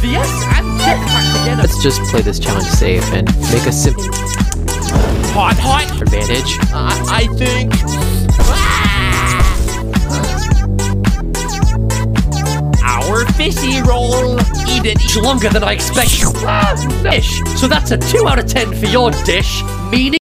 yes and jetpack together. Let's just play this challenge safe and make a simple Hot. advantage. I think. Our fishy roll. Eat it. It's longer than I expected. Dish. So that's a 2 out of 10 for your dish. Meaning.